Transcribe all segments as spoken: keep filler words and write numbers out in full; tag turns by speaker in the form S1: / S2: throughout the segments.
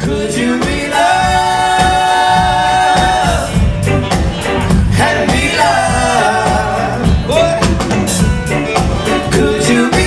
S1: Could you be loved and be loved? Boy, could you be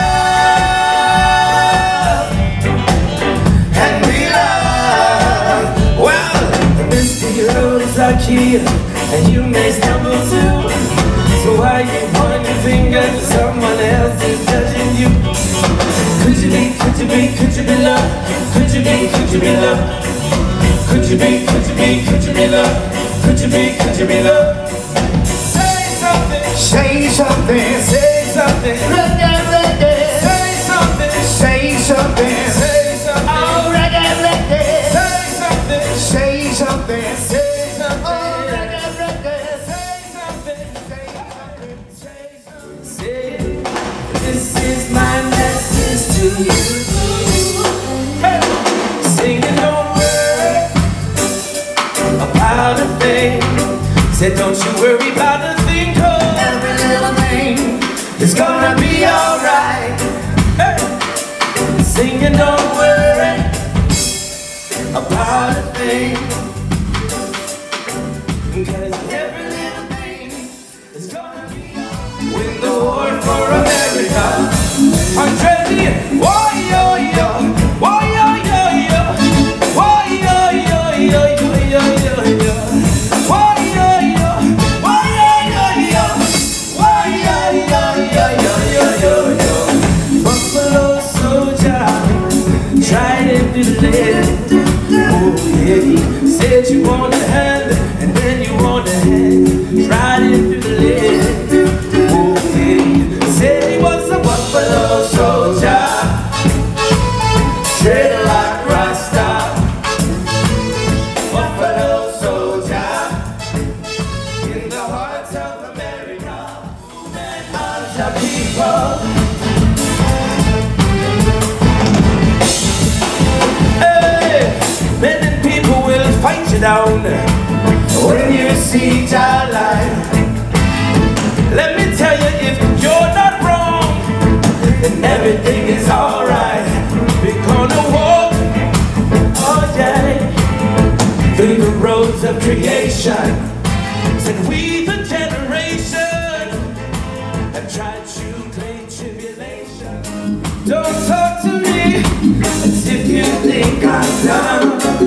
S1: loved and be loved? Well, the misty roads are clear and you may stumble too. So why you point your finger to someone else is judging you? Could you be, could you be, could you be loved? Could you be, could you be loved? Could you be, could you be, could you be loved? Could you be, could you be loved? Say something, say something, say something. Reggae, reggae. Say something, say something, say something. Oh, reggae, reggae. Say something, say something, say something. Oh, reggae, reggae. Say something, say something, say something. Say it. This is my message to you. Hey. Sing it, don't worry about a thing. Say, don't you worry about a thing, 'cause every little thing is gonna be alright. Hey. Sing it, don't worry about a thing, 'cause every little thing is gonna be alright. Win the war for America. I'm ready. Whoa, yo, yo. Whoa, yo, yo, yo. Whoa, yo, yo, yo, yo, yo, yo, yo. Whoa, yo, yo. Whoa, yo, yo, yo. Whoa, yo, yo, yo, yo, yo, yo, yo. Buffalo soldier, tried it to the lead. Oh, yeah, he said you want a hand, and then you want a hand. Tried it to the lead. Oh, yeah, said he was a buffalo soldier, tread like Rasta. Buffalo soldier, in the heart of America, and all the people. Hey, many people will fight you down when you see your life. Let me tell you, if you're not wrong, then everything is alright. We're gonna walk, oh yeah, through the roads of creation. Said we the generation have tried to claim tribulation. Don't talk to me as if you think I'm done.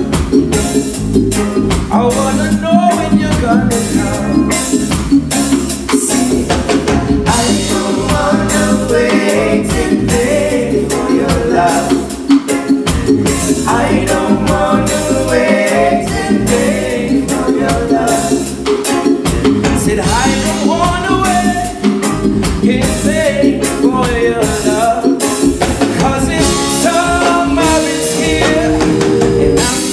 S1: I wanna know when you're gonna come. I don't wanna wait and wait for your love. I don't wanna wait and wait for your love. Said I don't wanna wait and wait for your love, 'cause it's summer is here and I'm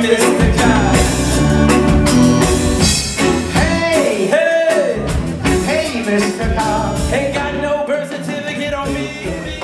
S1: Mister Car.
S2: Hey,
S1: Hey,
S2: hey, Mister Car.
S1: ain't got no birth certificate on me.